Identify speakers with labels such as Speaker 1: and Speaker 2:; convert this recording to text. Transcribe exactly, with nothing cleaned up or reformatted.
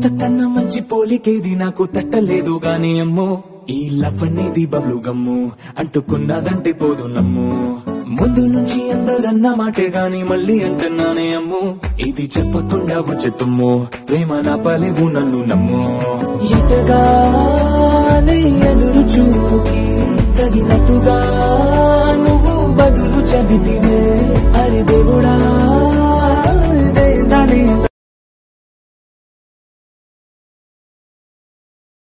Speaker 1: అంతకన్నా మంచి పోలికేది నాకు తట్టలేదు గాని అమ్మో ఈ లవ్ అనేది బబ్లు గమ్ము అంటుకున్నదంటే పోదు నమ్ము ముందు నుంచి అందరన్న మాటే గాని మళ్ళీ అంటున్నానే అమ్ము ఇది చెప్పకుండా వచ్చేతుమ్ము ప్రేమ నా పలేవు నన్ను నమ్ము ఎటగానే ఎదురు చూకి తగినట్టుగా నువ్వు బదులు చెబితివే అరే దేవుడా